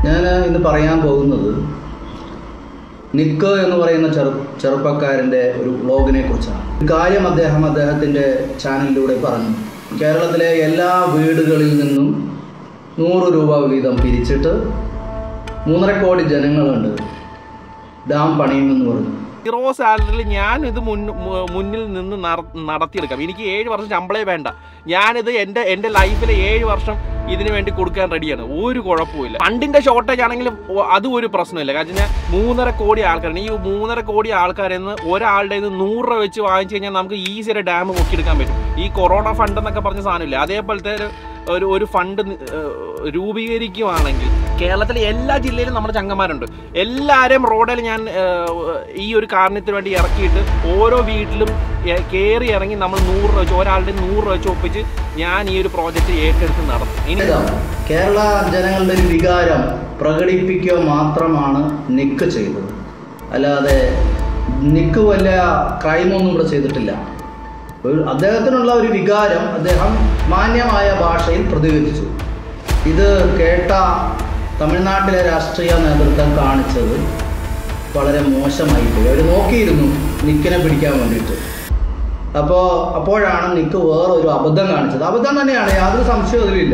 ഞാൻ ഇന്ന് പറയാൻ പോകുന്നത് നിക്ക് എന്ന് പറയുന്ന ചെറുപ്പക്കാരൻ്റെ ഒരു വ്ളോഗിനെ കുറിച്ചാണ്. ഒരു കാര്യം അദ്ദേഹത്തിൻ്റെ ചാനലിലൂടെ പറഞ്ഞു. കേരളത്തിലെ എല്ലാ വീടുകളിൽ നിന്നും 100 രൂപ വീതം പിരിച്ചിട്ട് 3.5 കോടി ജനങ്ങളുണ്ട്, ഡാം പണിയുമെന്ന് പറഞ്ഞു. സീറോ സാലറിയിൽ ഞാനിത് മുന്നിൽ നിന്ന് നടത്തിയെടുക്കാം. എനിക്ക് 7 വർഷം ശമ്പളേ വേണ്ട. ഞാനിത് എൻ്റെ ലൈഫിലെ 7 വർഷം ഇതിനു വേണ്ടി കൊടുക്കാൻ റെഡിയാണ്. ഒരു കുഴപ്പമില്ല. ഫണ്ടിൻ്റെ ഷോർട്ടേജ് ആണെങ്കിലും അതും ഒരു പ്രശ്നമില്ല. കാരണം ഞാൻ 3.5 കോടി ആൾക്കാരാണ്. ഈ 3.5 കോടി ആൾക്കാരിൽ നിന്ന് ഒരാളുടെ 100 രൂപ വെച്ച് വാങ്ങിച്ചു കഴിഞ്ഞാൽ നമുക്ക് ഈസിയായിട്ട് ഡാം പൊക്കിയെടുക്കാൻ പറ്റും. ഈ കൊറോണ ഫണ്ട് എന്നൊക്കെ പറഞ്ഞ സാധനമില്ല, അതേപോലത്തെ ഒരു ഫണ്ട് രൂപീകരിക്കുകയാണെങ്കിൽ കേരളത്തിലെ എല്ലാ ജില്ലയിലും നമ്മുടെ ചങ്ങന്മാരുണ്ട്. എല്ലാവരെയും റോഡിൽ ഞാൻ ഈ ഒരു കാരണത്തിന് വേണ്ടി ഇറക്കിയിട്ട് ഓരോ വീട്ടിലും കയറി ഇറങ്ങി നമ്മൾ 100 രൂപ വെച്ച് ഒരാളുടെ 100 രൂപ വെച്ച് ഒപ്പിച്ച് ഞാൻ ഈ ഒരു പ്രോജക്റ്റ് ഏറ്റെടുത്ത് നടത്തും. ഇനി കേരള ജനങ്ങളുടെ ഒരു വികാരം പ്രകടിപ്പിക്കുക മാത്രമാണ് നിക്ക് ചെയ്തത്. അല്ലാതെ നിക്ക് വല്ല ക്രൈമൊന്നും ഇവിടെ ചെയ്തിട്ടില്ല. അദ്ദേഹത്തിനുള്ള ഒരു വികാരം അദ്ദേഹം മാന്യമായ ഭാഷയിൽ പ്രതികരിച്ചു. ഇത് കേട്ട തമിഴ്നാട്ടിലെ രാഷ്ട്രീയ നേതൃത്വം കാണിച്ചത് വളരെ മോശമായിപ്പോയി. അവർ നോക്കിയിരുന്നു നിക്കിനെ പിടിക്കാൻ വേണ്ടിയിട്ട്. അപ്പോഴാണ് നിക്ക് വേറൊരു അബദ്ധം കാണിച്ചത്. അബദ്ധം തന്നെയാണ്, യാതൊരു സംശയവും അതിലില്ല.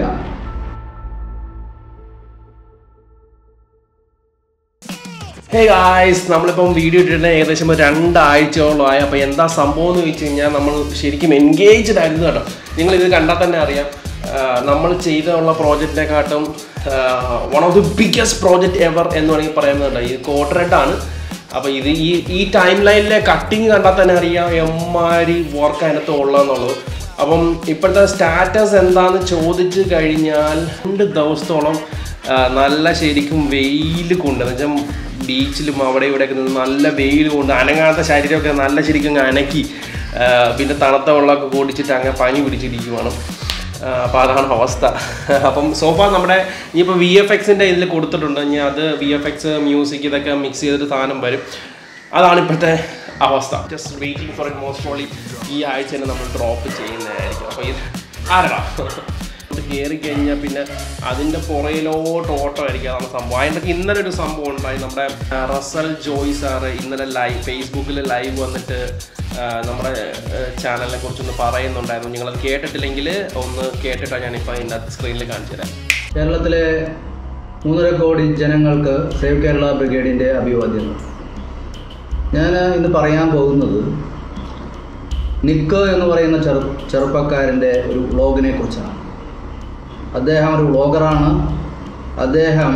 ഹേ ഗായ്സ്, നമ്മളിപ്പം വീഡിയോ ഇട്ടിട്ട് ഏകദേശം 2 ആഴ്ചയോളമായി. അപ്പോൾ എന്താ സംഭവം എന്ന് വെച്ച് കഴിഞ്ഞാൽ നമ്മൾ ശരിക്കും എൻഗേജ്ഡ് ആയിരുന്നു കേട്ടോ. നിങ്ങളിത് കണ്ടാൽ തന്നെ അറിയാം, നമ്മൾ ചെയ്തുള്ള പ്രോജക്റ്റിനെക്കാട്ടും one of the biggest project ever എന്ന് വേണമെങ്കിൽ പറയുന്നുണ്ട്. ഇത് കോട്ടറെഡാണ്. അപ്പോൾ ഇത് ഈ ടൈം ലൈനിലെ കട്ടിങ് കണ്ടാൽ തന്നെ അറിയാം എമ്മാരി വർക്ക് അതിനകത്ത് ഉള്ളതെന്നുള്ളത്. അപ്പം ഇപ്പോഴത്തെ സ്റ്റാറ്റസ് എന്താണെന്ന് ചോദിച്ചു കഴിഞ്ഞാൽ 2 ദിവസത്തോളം നല്ല ശരിക്കും വെയിൽ കൊണ്ട്, എന്ന് വെച്ചാൽ ബീച്ചിലും അവിടെ ഇവിടെയൊക്കെ നിന്ന് നല്ല വെയിൽ കൊണ്ട് അനങ്ങാത്ത ശരീരമൊക്കെ നല്ല ശരിക്കും അനക്കി, പിന്നെ തണുത്ത വെള്ളമൊക്കെ കുടിച്ചിട്ട് അങ്ങനെ പനി പിടിച്ചിരിക്കുവാണ്. അപ്പോൾ അതാണ് അവസ്ഥ. അപ്പം സോഫ നമ്മുടെ ഇനിയിപ്പോൾ VFXൻ്റെ ഇതിൽ കൊടുത്തിട്ടുണ്ട്. ഇനി അത് VFX മ്യൂസിക് ഇതൊക്കെ മിക്സ് ചെയ്തിട്ട് സാധനം വരും. അതാണ് ഇപ്പോഴത്തെ അവസ്ഥ. Just waiting for it. Most probably ഈ ആഴ്ച തന്നെ നമ്മൾ ഡ്രോപ്പ് ചെയ്യുന്നതായിരിക്കും. അപ്പോൾ ഇത് ആരടാ കയറി കഴിഞ്ഞാൽ പിന്നെ അതിൻ്റെ പുറയിലോട്ട് ഓട്ടമായിരിക്കും. അതാണ് സംഭവം. അതിൻ്റെ ഇന്നലെ ഒരു സംഭവം ഉണ്ടായി. നമ്മുടെ റസ്സൽ ജോയ് സാറ് ഇന്നലെ ഫേസ്ബുക്കിൽ ലൈവ് വന്നിട്ട് നമ്മുടെ ചാനലിനെ കുറിച്ചൊന്ന് പറയുന്നുണ്ടായിരുന്നു. നിങ്ങളത് കേട്ടിട്ടില്ലെങ്കിൽ ഒന്ന് കേട്ടിട്ടാണ് ഞാനിപ്പോൾ അതിൻ്റെ സ്ക്രീനിൽ കാണിച്ചു തരാം. കേരളത്തിലെ 3.5 കോടി ജനങ്ങൾക്ക് സേവ് കേരള ബ്രിഗേഡിൻ്റെ അഭിവാദ്യങ്ങൾ. ഞാൻ ഇന്ന് പറയാൻ പോകുന്നത് നിക്ക് എന്ന് പറയുന്ന ചെറുപ്പക്കാരൻ്റെ ഒരു വ്ളോഗിനെ കുറിച്ചാണ്. അദ്ദേഹം ഒരു വ്ളോഗറാണ്. അദ്ദേഹം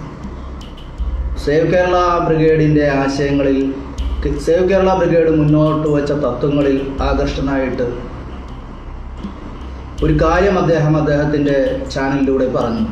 സേവ് കേരള ബ്രിഗേഡിൻ്റെ ആശയങ്ങളിൽ, സേവ് കേരള ബ്രിഗേഡ് മുന്നോട്ട് വച്ച തത്വങ്ങളിൽ ആകർഷ്ടനായിട്ട് ഒരു കാര്യം അദ്ദേഹത്തിൻ്റെ ചാനലിലൂടെ പറഞ്ഞു.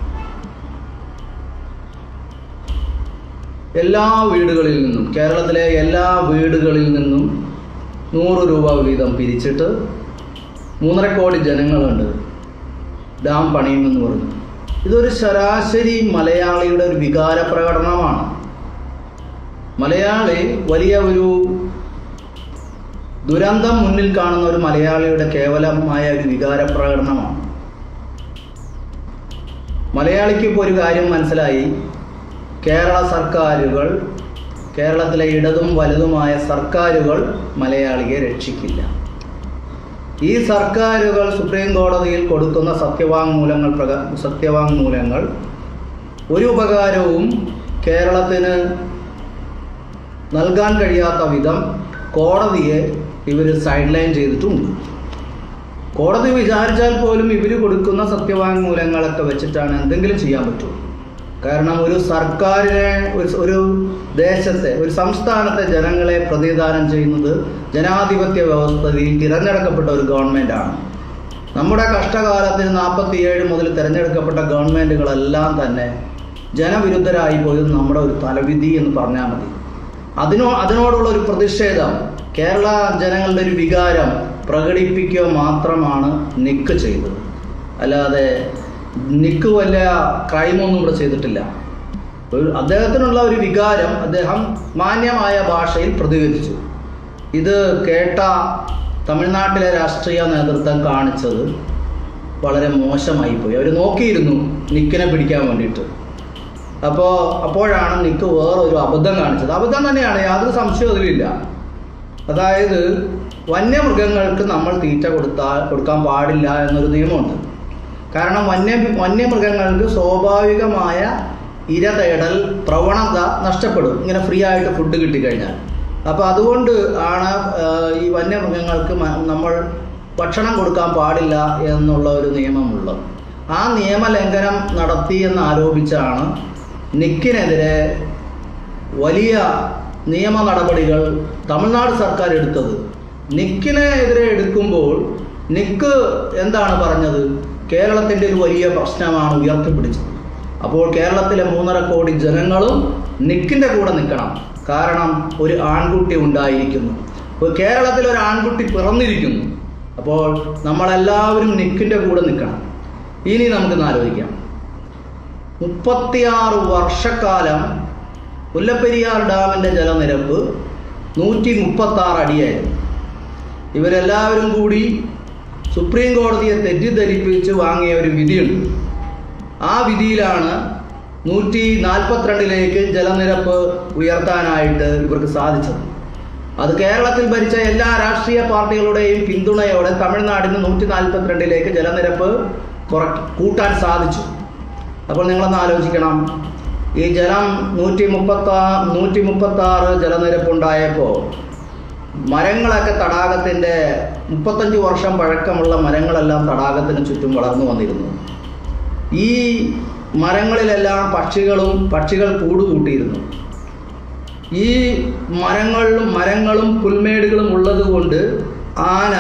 എല്ലാ വീടുകളിൽ നിന്നും, കേരളത്തിലെ എല്ലാ വീടുകളിൽ നിന്നും 100 രൂപ വീതം പിരിച്ചിട്ട് 3.5 കോടി ജനങ്ങളുണ്ട്, ഡാം പണിയുമെന്ന് പറഞ്ഞു. ഇതൊരു ശരാശരി മലയാളിയുടെ ഒരു വികാര പ്രകടനമാണ്. മലയാളി വലിയ ഒരു ദുരന്തം മുന്നിൽ കാണുന്ന ഒരു മലയാളിയുടെ കേവലമായ ഒരു വികാര പ്രകടനമാണ്. മലയാളിക്ക് ഇപ്പോൾ ഒരു കാര്യം മനസ്സിലായി. കേരള സർക്കാരുകൾ, കേരളത്തിലെ ഇടതും വലുതുമായ സർക്കാരുകൾ മലയാളിയെ രക്ഷിക്കില്ല. ഈ സർക്കാരുകൾ സുപ്രീം കോടതിയിൽ കൊടുക്കുന്ന സത്യവാങ്മൂലങ്ങൾ ഒരു ഉപകാരവും കേരളത്തിന് നൽകാൻ കഴിയാത്ത വിധം കോടതിയെ ഇവർ സൈഡ് ലൈൻ ചെയ്തിട്ടുണ്ട്. കോടതി വിചാരിച്ചാൽ പോലും ഇവർ കൊടുക്കുന്ന സത്യവാങ്മൂലങ്ങളൊക്കെ വെച്ചിട്ടാണ് എന്തെങ്കിലും ചെയ്യാൻ പറ്റുള്ളൂ. കാരണം ഒരു സർക്കാരിനെ, ഒരു ദേശത്തെ, ഒരു സംസ്ഥാനത്തെ ജനങ്ങളെ പ്രതിനിധാനം ചെയ്യുന്നത് ജനാധിപത്യ വ്യവസ്ഥയിൽ തിരഞ്ഞെടുക്കപ്പെട്ട ഒരു ഗവൺമെൻറ്റാണ്. നമ്മുടെ കഷ്ടകാലത്തിന് 47 മുതൽ തിരഞ്ഞെടുക്കപ്പെട്ട ഗവൺമെൻറ്റുകളെല്ലാം തന്നെ ജനവിരുദ്ധരായി പോയത് നമ്മുടെ ഒരു തലവിധി എന്ന് പറഞ്ഞാൽ മതി. അതിനോടുള്ള ഒരു പ്രതിഷേധം, കേരള ജനങ്ങളുടെ ഒരു വികാരം പ്രകടിപ്പിക്കുക മാത്രമാണ് നിക്ക് ചെയ്തത്. അല്ലാതെ നിക്ക് വല്ല ക്രൈമൊന്നും ഇവിടെ ചെയ്തിട്ടില്ല. അദ്ദേഹത്തിനുള്ള ഒരു വികാരം അദ്ദേഹം മാന്യമായ ഭാഷയിൽ പ്രതികരിച്ചു. ഇത് കേട്ട തമിഴ്നാട്ടിലെ രാഷ്ട്രീയ നേതൃത്വം കാണിച്ചത് വളരെ മോശമായിപ്പോയി. അവർ നോക്കിയിരുന്നു നിക്കിനെ പിടിക്കാൻ വേണ്ടിയിട്ട്. അപ്പോഴാണ് നിക്ക് വേറൊരു അബദ്ധം കാണിച്ചത്. അബദ്ധം തന്നെയാണ്, യാതൊരു സംശയവും അതിലില്ല. അതായത് വന്യമൃഗങ്ങൾക്ക് നമ്മൾ തീറ്റ കൊടുക്കാൻ പാടില്ല എന്നൊരു നിയമമുണ്ട്. കാരണം വന്യമൃഗങ്ങൾക്ക് സ്വാഭാവികമായ ഇര തേടൽ പ്രവണത നഷ്ടപ്പെടും, ഇങ്ങനെ ഫ്രീ ആയിട്ട് ഫുഡ് കിട്ടിക്കഴിഞ്ഞാൽ. അപ്പോൾ അതുകൊണ്ട് ആണ് ഈ വന്യമൃഗങ്ങൾക്ക് നമ്മൾ ഭക്ഷണം കൊടുക്കാൻ പാടില്ല എന്നുള്ള ഒരു നിയമമുള്ളത്. ആ നിയമലംഘനം നടത്തി എന്നാരോപിച്ചാണ് നിക്കിനെതിരെ വലിയ നിയമ നടപടികൾ തമിഴ്നാട് സർക്കാർ എടുത്തത്. നിക്കിനെതിരെ എടുക്കുമ്പോൾ നിക്ക് എന്താണ് പറഞ്ഞത്? കേരളത്തിൻ്റെ ഒരു വലിയ പ്രശ്നമാണ് ഉയർത്തിപ്പിടിച്ചത്. അപ്പോൾ കേരളത്തിലെ 3.5 കോടി ജനങ്ങളും നിക്കിൻ്റെ കൂടെ നിൽക്കണം. കാരണം ഒരു ആൺകുട്ടി ഉണ്ടായിരിക്കുന്നു, കേരളത്തിൽ ഒരു ആൺകുട്ടി പിറന്നിരിക്കുന്നു. അപ്പോൾ നമ്മളെല്ലാവരും നിക്കിൻ്റെ കൂടെ നിൽക്കണം. ഇനി നമുക്കൊന്ന് ആലോചിക്കാം. 36 വർഷക്കാലം മുല്ലപ്പെരിയാർ ഡാമിൻ്റെ ജലനിരപ്പ് 136 അടിയായിരുന്നു. ഇവരെല്ലാവരും കൂടി സുപ്രീം കോടതിയെ തെറ്റിദ്ധരിപ്പിച്ച് വാങ്ങിയ ഒരു വിധിയുണ്ട്. ആ വിധിയിലാണ് 142ലേക്ക് ജലനിരപ്പ് ഉയർത്താനായിട്ട് ഇവർക്ക് സാധിച്ചത്. അത് കേരളത്തിൽ ഭരിച്ച എല്ലാ രാഷ്ട്രീയ പാർട്ടികളുടെയും പിന്തുണയോടെ തമിഴ്നാടിന് 142ലേക്ക് ജലനിരപ്പ് കൂട്ടാൻ സാധിച്ചു. അപ്പോൾ നിങ്ങളൊന്ന് ആലോചിക്കണം, ഈ ജലം 136 ജലനിരപ്പുണ്ടായപ്പോൾ മരങ്ങളൊക്കെ തടാകത്തിൻ്റെ 35 വർഷം പഴക്കമുള്ള മരങ്ങളെല്ലാം തടാകത്തിന് ചുറ്റും വളർന്നു വന്നിരുന്നു. ഈ മരങ്ങളിലെല്ലാം പക്ഷികൾ കൂടുകൂട്ടിയിരുന്നു. ഈ മരങ്ങളും പുൽമേടുകളും ഉള്ളത് കൊണ്ട് ആന,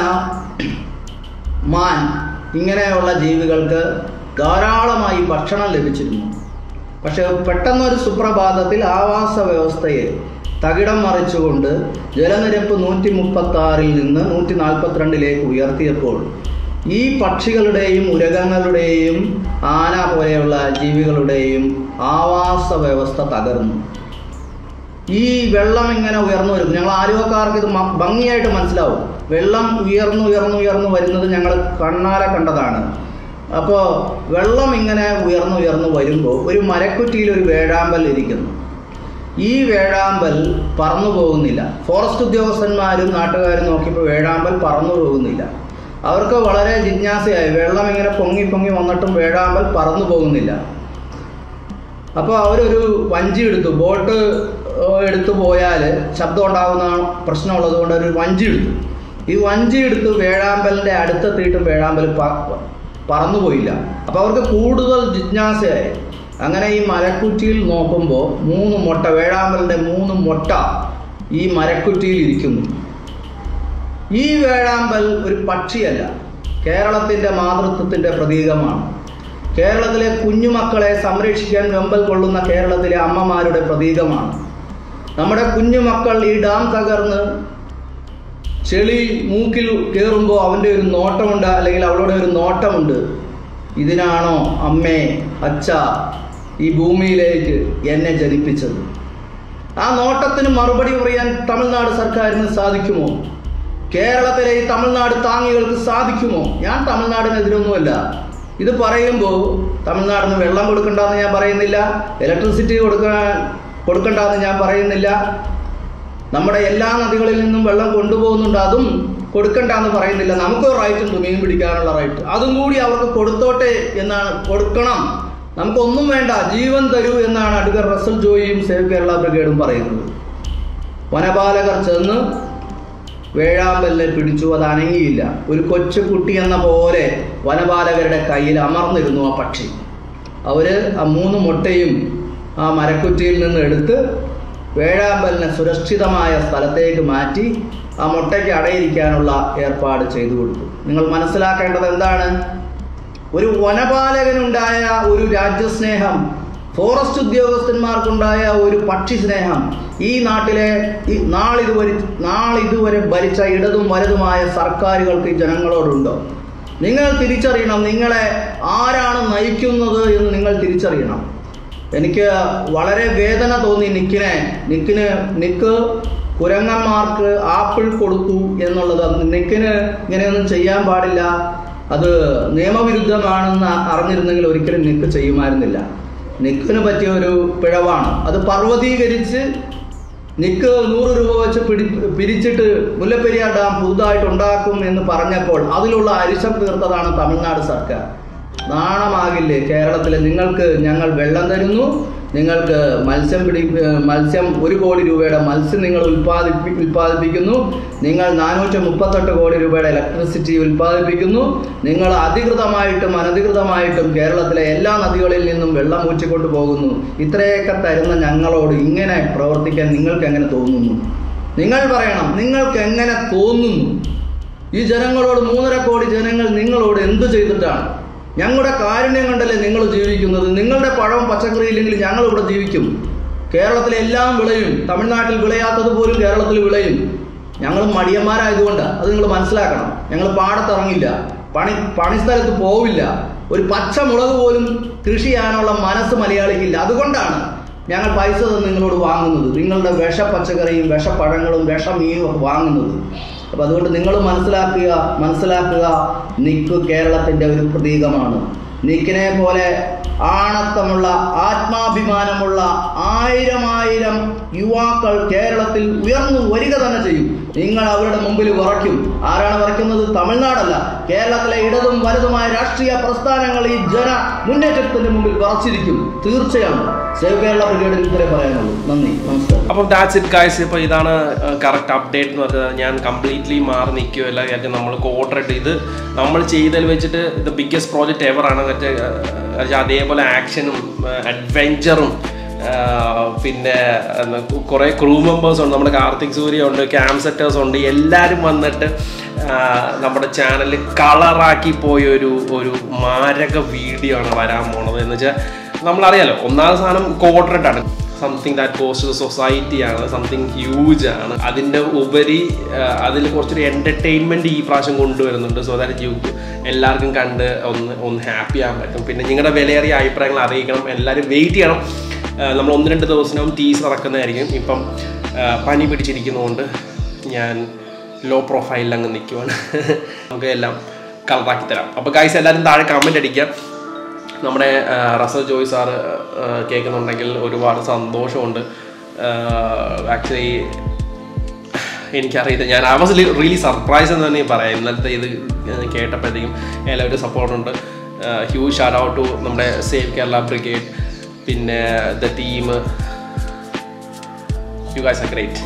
മാൻ ഇങ്ങനെയുള്ള ജീവികൾക്ക് ധാരാളമായി ഭക്ഷണം ലഭിച്ചിരുന്നു. പക്ഷെ പെട്ടെന്നൊരു സുപ്രഭാതത്തിൽ ആവാസ വ്യവസ്ഥയെ തകിടം മറിച്ചുകൊണ്ട് ജലനിരപ്പ് 136 നിന്ന് 142ലേക്ക് ഉയർത്തിയപ്പോൾ ഈ പക്ഷികളുടെയും ഉരകങ്ങളുടെയും ആന പോലെയുള്ള ജീവികളുടെയും ആവാസ വ്യവസ്ഥ തകർന്നു. ഈ വെള്ളം ഇങ്ങനെ ഉയർന്നു വരും. ഞങ്ങൾ ആലുവക്കാർക്ക് ഇത് ഭംഗിയായിട്ട് മനസ്സിലാവും. വെള്ളം ഉയർന്നു വരുന്നത് ഞങ്ങൾ കണ്ണാലെ കണ്ടതാണ്. അപ്പോൾ വെള്ളം ഇങ്ങനെ ഉയർന്നു വരുമ്പോൾ ഒരു മരക്കുറ്റിയിൽ ഒരു വേഴാമ്പൽ ഇരിക്കുന്നു. ഈ വേഴാമ്പൽ പറന്നു പോകുന്നില്ല. ഫോറസ്റ്റ് ഉദ്യോഗസ്ഥന്മാരും നാട്ടുകാരും നോക്കിയപ്പോൾ വേഴാമ്പൽ പറന്നു പോകുന്നില്ല. അവർക്ക് വളരെ ജിജ്ഞാസയായി. വെള്ളം ഇങ്ങനെ പൊങ്ങി വന്നിട്ടും വേഴാമ്പൽ പറന്നു പോകുന്നില്ല. അപ്പോൾ അവരൊരു വഞ്ചി എടുത്തു. ബോട്ട് എടുത്തു പോയാൽ ശബ്ദം ഉണ്ടാകുന്ന പ്രശ്നമുള്ളത് കൊണ്ട് ഒരു വഞ്ചി എടുത്തു. ഈ വഞ്ചി എടുത്ത് വേഴാമ്പലിൻ്റെ അടുത്തെത്തിയിട്ടും വേഴാമ്പൽ പറന്നുപോയില്ല. അപ്പോൾ അവർക്ക് കൂടുതൽ ജിജ്ഞാസയായി. അങ്ങനെ ഈ മരക്കുറ്റിയിൽ നോക്കുമ്പോൾ 3 മുട്ട, വേഴാമ്പലിൻ്റെ 3 മുട്ട ഈ മരക്കുറ്റിയിൽ ഇരിക്കുന്നു. ഈ വേഴാമ്പൽ ഒരു പക്ഷിയല്ല, കേരളത്തിൻ്റെ മാതൃത്വത്തിൻ്റെ പ്രതീകമാണ്. കേരളത്തിലെ കുഞ്ഞുമക്കളെ സംരക്ഷിക്കാൻ വെമ്പൽ കൊള്ളുന്ന കേരളത്തിലെ അമ്മമാരുടെ പ്രതീകമാണ്. നമ്മുടെ കുഞ്ഞുമക്കൾ ഈ ഡാം തകർന്ന് ചെളി മൂക്കിൽ കയറുമ്പോൾ അവൻ്റെ ഒരു നോട്ടമുണ്ട്, അല്ലെങ്കിൽ അവളുടെ ഒരു നോട്ടമുണ്ട്. ഇതിനാണോ അമ്മേ, അച്ഛ ഈ ഭൂമിയിലേക്ക് എന്നെ ജനിപ്പിച്ചത്? ആ നോട്ടത്തിന് മറുപടി പറയാൻ തമിഴ്നാട് സർക്കാരിന് സാധിക്കുമോ? കേരളത്തിലെ ഈ തമിഴ്നാട് താങ്ങികൾക്ക് സാധിക്കുമോ? ഞാൻ തമിഴ്നാടിനെതിരൊന്നുമല്ല. ഇത് പറയുമ്പോൾ തമിഴ്നാടിന് വെള്ളം കൊടുക്കണ്ടെന്ന് ഞാൻ പറയുന്നില്ല, ഇലക്ട്രിസിറ്റി കൊടുക്കണ്ടെന്ന് ഞാൻ പറയുന്നില്ല. നമ്മുടെ എല്ലാ നദികളിൽ നിന്നും വെള്ളം കൊണ്ടുപോകുന്നുണ്ട്, അതും കൊടുക്കണ്ടെന്ന് പറയുന്നില്ല. നമുക്ക് റൈറ്റ് ഉണ്ട്, മീൻ പിടിക്കാനുള്ള റൈറ്റ്. അതും കൂടി അവർക്ക് കൊടുത്തോട്ടെ എന്നാണ്. കൊടുക്കണം, നമുക്കൊന്നും വേണ്ട, ജീവൻ തരൂ എന്നാണ് അഡ്വക്കേറ്റ് റസ്സൽ ജോയിയും സേവ് കേരള ബ്രിഗേഡും പറയുന്നത്. വനപാലകർ ചെന്ന് വേഴാമ്പലിനെ പിടിച്ചു. അത് അനങ്ങിയില്ല. ഒരു കൊച്ചു കുട്ടി എന്ന പോലെ വനപാലകരുടെ കയ്യിൽ അമർന്നിരുന്നു ആ പക്ഷി. അവർ ആ 3 മുട്ടയും ആ മരക്കുറ്റിയിൽ നിന്ന് എടുത്ത് വേഴാമ്പലിനെ സുരക്ഷിതമായ സ്ഥലത്തേക്ക് മാറ്റി ആ മുട്ടയ്ക്ക് അടയിരിക്കാനുള്ള ഏർപ്പാട് ചെയ്തു കൊടുത്തു. നിങ്ങൾ മനസ്സിലാക്കേണ്ടത് എന്താണ്? ഒരു വനപാലകനുണ്ടായ ഒരു രാജ്യസ്നേഹം, ഫോറസ്റ്റ് ഉദ്യോഗസ്ഥന്മാർക്കുണ്ടായ ഒരു പക്ഷി സ്നേഹം ഈ നാട്ടിലെ നാളിതുവരെ ഭരിച്ച ഇടതും വലതുമായ സർക്കാരുകൾക്ക് ഈ ജനങ്ങളോടുണ്ടോ? നിങ്ങൾ തിരിച്ചറിയണം. നിങ്ങളെ ആരാണ് നയിക്കുന്നത് എന്ന് നിങ്ങൾ തിരിച്ചറിയണം. എനിക്ക് വളരെ വേദന തോന്നി നിക്ക് കുരങ്ങന്മാർക്ക് ആപ്പിൾ കൊടുത്തു എന്നുള്ളത്. നിക്കിന് ഇങ്ങനെയൊന്നും ചെയ്യാൻ പാടില്ല, അത് നിയമവിരുദ്ധമാണെന്ന് അറിഞ്ഞിരുന്നെങ്കിൽ ഒരിക്കലും നിക്ക് ചെയ്യുമായിരുന്നില്ല. നിക്കിന് പറ്റിയ ഒരു പിഴവാണ്. അത് പർവ്വതീകരിച്ച് നിക്ക് 100 രൂപ വെച്ച് പിരിച്ചിട്ട് മുല്ലപ്പെരിയാർ ഡാം പുതുതായിട്ട് ഉണ്ടാക്കും എന്ന് പറഞ്ഞപ്പോൾ അതിലുള്ള അരിശം തീർത്തതാണ് തമിഴ്നാട് സർക്കാർ. നാണമാകില്ലേ കേരളത്തിലെ നിങ്ങൾക്ക്? ഞങ്ങൾ വെള്ളം തരുന്നു, നിങ്ങൾക്ക് മത്സ്യം 1 കോടി രൂപയുടെ മത്സ്യം നിങ്ങൾ ഉൽപ്പാദിപ്പിക്കുന്നു, നിങ്ങൾ 438 കോടി രൂപയുടെ ഇലക്ട്രിസിറ്റി ഉൽപ്പാദിപ്പിക്കുന്നു, നിങ്ങൾ അധികൃതമായിട്ടും അനധികൃതമായിട്ടും കേരളത്തിലെ എല്ലാ നദികളിൽ നിന്നും വെള്ളം ഊറ്റിക്കൊണ്ട് പോകുന്നു. ഇത്രയൊക്കെ തരുന്ന ഞങ്ങളോട് ഇങ്ങനെ പ്രവർത്തിക്കാൻ നിങ്ങൾക്ക് എങ്ങനെ തോന്നുന്നു? നിങ്ങൾ പറയണം, നിങ്ങൾക്ക് എങ്ങനെ തോന്നുന്നു? ഈ ജനങ്ങളോട് 3.5 കോടി ജനങ്ങൾ നിങ്ങളോട് എന്തു ചെയ്തിട്ടാണ്? ഞങ്ങളുടെ കാരുണ്യം കണ്ടല്ലേ നിങ്ങൾ ജീവിക്കുന്നത്. നിങ്ങളുടെ പഴവും പച്ചക്കറി ഇല്ലെങ്കിൽ ഞങ്ങൾ ഇവിടെ ജീവിക്കും. കേരളത്തിലെ എല്ലാം വിളയും, തമിഴ്നാട്ടിൽ വിളയാത്തത് പോലും കേരളത്തിൽ വിളയും. ഞങ്ങൾ മടിയന്മാരായതുകൊണ്ട് അത് നിങ്ങൾ മനസ്സിലാക്കണം. ഞങ്ങൾ പാടത്തിറങ്ങില്ല, പണിസ്ഥലത്ത് പോവില്ല, ഒരു പച്ചമുളക് പോലും കൃഷി ചെയ്യാനുള്ള മനസ്സ് മലയാളിക്കില്ല. അതുകൊണ്ടാണ് ഞങ്ങൾ പൈസ നിങ്ങളോട് വാങ്ങുന്നത്, നിങ്ങളുടെ വിഷ പച്ചക്കറിയും വിഷപ്പഴങ്ങളും വിഷമീനും ഒക്കെ വാങ്ങുന്നത്. അപ്പം അതുകൊണ്ട് നിങ്ങൾ മനസ്സിലാക്കുക, നിക്ക് കേരളത്തിൻ്റെ ഒരു പ്രതീകമാണ്. നിക്കിനെ പോലെ ആണത്തമുള്ള ആത്മാഭിമാനമുള്ള 1000 യുവാക്കൾ കേരളത്തിൽ ഉയർന്നു വരിക തന്നെ ചെയ്യും. നിങ്ങൾ അവരുടെ മുമ്പിൽ വിറയ്ക്കും. ആരാണ് വിറയ്ക്കുന്നത്? തമിഴ്നാടല്ല, കേരളത്തിലെ ഇടതും വലതുമായ രാഷ്ട്രീയ പ്രസ്ഥാനങ്ങൾ ഈ ജന മുന്നേറ്റത്തിന്റെ മുമ്പിൽ വിറച്ചിരിക്കും. തീർച്ചയാണ്. സേവ് കേരള ബ്രിഗേഡിൽ ഇത്രേ പറയാനുള്ളൂ. നന്ദി, നമസ്കാരം. അപ്പം ദാറ്റ്സ് ഇറ്റ് ഗൈസ്. ഇപ്പോൾ ഇതാണ് കറക്റ്റ് അപ്ഡേറ്റ് എന്ന് പറഞ്ഞാൽ ഞാൻ കംപ്ലീറ്റ്ലി മാറി നിൽക്കുകയല്ല. കാര്യം നമ്മൾ ഓർഡർ ഇത് നമ്മൾ ചെയ്തതിൽ വെച്ചിട്ട് ഇത് ബിഗ്ഗസ്റ്റ് പ്രോജക്റ്റ് എവർ ആണ്. അതേപോലെ ആക്ഷനും അഡ്വെഞ്ചറും പിന്നെ കുറേ ക്രൂ മെമ്പേഴ്സ് ഉണ്ട്, നമ്മുടെ കാർത്തിക് സൂര്യ ഉണ്ട്, ക്യാമ്പ് സെറ്റേഴ്സ് ഉണ്ട്. എല്ലാവരും വന്നിട്ട് നമ്മുടെ ചാനലിൽ കളറാക്കി പോയ ഒരു മാരക വീഡിയോ ആണ് വരാൻ പോണത്. എന്ന് വെച്ചാൽ നമ്മളറിയാലോ, ഒന്നാമത് സാധനം കോർപ്പറേറ്റ് ആണ്, something that goes to society ആണ്, സംതിങ് ഹ്യൂജ് ആണ്. അതിൻ്റെ ഉപരി അതിൽ കുറച്ചൊരു എൻ്റർടൈൻമെൻറ്റ് ഈ പ്രാവശ്യം കൊണ്ടുവരുന്നുണ്ട്. സോ ദാറ്റ് എല്ലാവർക്കും കണ്ട് ഒന്ന് ഹാപ്പി ആകാൻ പറ്റും. പിന്നെ നിങ്ങളുടെ വിലയേറിയ അഭിപ്രായങ്ങൾ അറിയിക്കണം. എല്ലാവരും വെയിറ്റ് ചെയ്യണം. നമ്മൾ 1-2 ദിവസം ടീസർ ഇറക്കുന്നതായിരിക്കും. ഇപ്പം പനി പിടിച്ചിരിക്കുന്നതുകൊണ്ട് ഞാൻ ലോ പ്രൊഫൈലിൽ അങ്ങ് നിൽക്കുവാണ്. നമുക്ക് എല്ലാം കളറാക്കി തരാം. അപ്പോൾ ഗൈസ് എല്ലാവരും താഴെ കമൻറ്റ് അടിക്കുക. നമ്മുടെ റസൽ ജോയ് സാറ് കേൾക്കുന്നുണ്ടെങ്കിൽ ഒരുപാട് സന്തോഷമുണ്ട്. ആക്ച്വലി എനിക്കറിയില്ല, ഞാൻ ഐ വാസ് റിയലി സർപ്രൈസ് എന്ന് തന്നെ പറയാം. ഇന്നലത്തെ ഇത് കേട്ടപ്പോഴത്തേക്കും എല്ലാവരും സപ്പോർട്ടുണ്ട്. ഹ്യൂജ് ഷൗട്ട് ഔട്ട് ടു നമ്മുടെ സേവ് കേരള ബ്രിഗേഡ്, പിന്നെ the team. You guys are great.